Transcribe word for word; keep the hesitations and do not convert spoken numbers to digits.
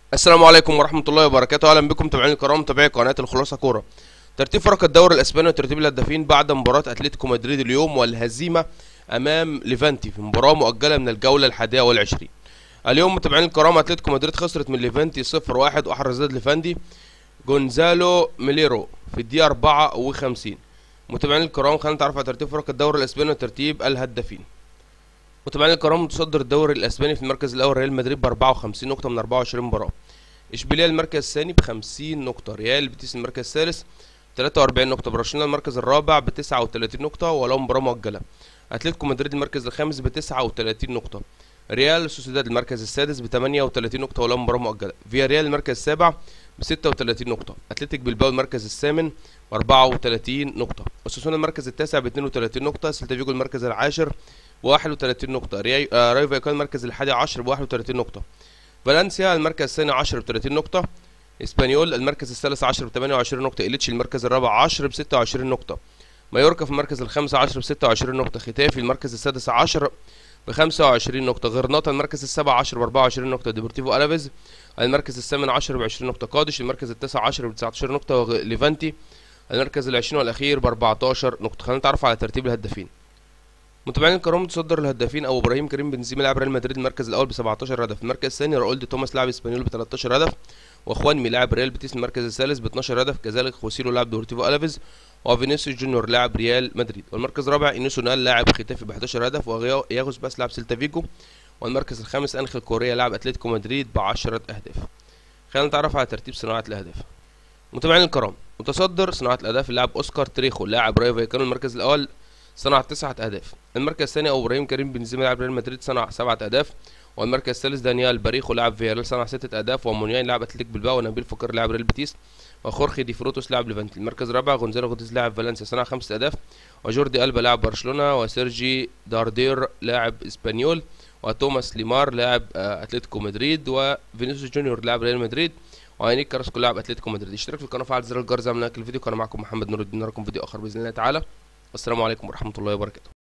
السلام عليكم ورحمة الله وبركاته. أهلا بكم متابعين الكرام، متابعي قناة الخلاصة كورة. ترتيب فرق الدوري الأسباني وترتيب الهدافين بعد مباراة أتلتيكو مدريد اليوم والهزيمة أمام ليفانتي في مباراة مؤجلة من الجولة الحادية والعشرين. اليوم متابعين الكرام أتلتيكو مدريد خسرت من ليفانتي صفر واحد، وأحرز ضد ليفانتي جونزالو ميليرو في الدقيقة أربعة وخمسين. متابعين الكرام، خلينا نتعرف على ترتيب فرق الدوري الأسباني وترتيب الهدافين. متابعين الكرام، متصدر الدوري الأسباني في المركز الأول ريال مدريد ب أربعة وخمسين نقطة من أربعة وعشرين مباراة. اشبيليه المركز الثاني ب خمسين نقطة، ريال بيتيس المركز الثالث تلاتة وأربعين نقطة، برشلونة المركز الرابع ب تسعة وتلاتين نقطة ولو مباراة مؤجلة. اتلتيكو مدريد المركز الخامس ب تسعة وتلاتين نقطة، ريال سوسيداد المركز السادس ب ثمانية وتلاتين نقطة ولو مباراة مؤجلة. فيا ريال المركز السابع ب ستة وتلاتين نقطة، اتلتيك بلباو المركز الثامن ب أربعة وتلاتين نقطة، اساسونا المركز التاسع ب اتنين وتلاتين نقطة، سيلتا فيجو المركز العاشر ب واحد وتلاتين نقطة، ريال آه رايو فايكان المركز الحادي عشر ب واحد وتلاتين نقطة، فالنسيا المركز الثاني عشر ب تلاتين نقطة، اسبانيول المركز الثالث عشر ب ثمانية وعشرين نقطة، إليتش المركز الرابع عشر ب ستة وعشرين نقطة، مايوركا في المركز الخامس عشر ب ستة وعشرين نقطة، ختافي المركز السادس عشر ب خمسة وعشرين نقطة، غرناطة المركز السابع عشر ب أربعة وعشرين نقطة، ديبورتيفو ألافيز المركز الثامن عشر ب عشرين نقطة، قادش المركز التاسع عشر ب تسعتاشر نقطة، وليفانتي المركز العشرين والأخير ب أربعتاشر نقطة. خلينا نتعرف على ترتيب الهدافين. متابعين الكرام، متصدر الهدافين ابو ابراهيم كريم بنزيما لاعب ريال مدريد المركز الاول ب سبعتاشر هدف، المركز الثاني راؤول دي توماس لاعب اسبانيول ب تلاتاشر هدف، واخوانمي لاعب ريال بيتيس المركز الثالث ب اتناشر هدف، كذلك خوسيلو لاعب دورتيفو الافيز، وفينيسيوس جونيور لاعب ريال مدريد، والمركز الرابع انيسو نال لاعب ختافي ب حداشر هدف، وياغوس باس لاعب سيلتا فيجو، والمركز الخامس انخيل كوريا لاعب اتلتيكو مدريد ب عشرة اهداف. خلينا نتعرف على ترتيب صناعه الاهداف. متابعين الكرام، متصدر صناعه الاهداف اللاعب اوسكار تريخو لاعب رايو فايكانو المركز الاول صنع تسعة أهداف، المركز الثاني أبو إبراهيم كريم بنزيما لاعب ريال مدريد صنع سبعة أهداف، والمركز الثالث دانيال باريخو لاعب فياريال صنع ستة أهداف، ومونياين لاعب أتلتيك بلباو، ونبيل فقر لاعب ريال بيتيس، وخورخي دي فروتوس لاعب ليفانتي. المركز الرابع غونزالو غوتيز لاعب فالنسيا صنع خمسة أهداف، وجوردي ألبا لاعب برشلونة، وسيرجي داردير لاعب اسبانيول، وتوماس ليمار لاعب أتلتيكو مدريد، وفينيسيوس جونيور لاعب ريال مدريد، وهينيك كاراسكو لاعب أتلتيكو مدريد. اشترك في القناة وفعل زر الجرس. من الفيديو كان معكم محمد نور الدين، نراكم فيديو آخر بإذن الله تعالى. السلام عليكم ورحمة الله وبركاته.